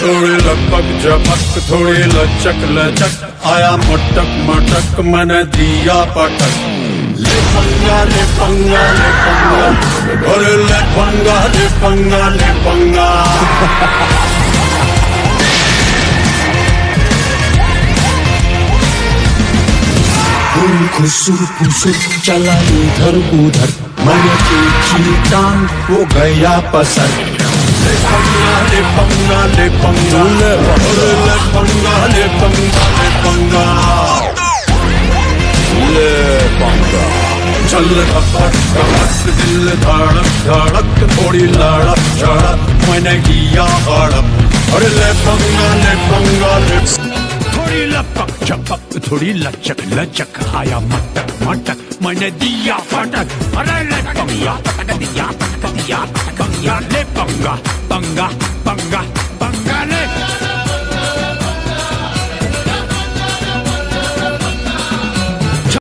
थोड़ी लपक झपक थोड़ी लचक लचक, आया मटक मटक मैंने दिया पटक। ले पंगा ले पंगा ले पंगा, अरे ले पंगा ले पंगा ले पंगा। खुसुर फुसुर चला इधर उधर, मैंने खींची टांग वो गया पसर। ले पंगा ले पंगा ले पंगा, अरे ले पंगा ले पंगा ले पंगा। ले पंगा चल कपट कपट दिल धड़क धड़क, थोड़ी लड़क झड़क मैंने किया हड़प। अरे ले पंगा ले पंगा ले, थोड़ी लपक झपक थोड़ी लचक लचक, आया मटक मटक मैंने दिया फटक। अरे ले पंगा दिया पंगा ले पंगा पंगा पंगा।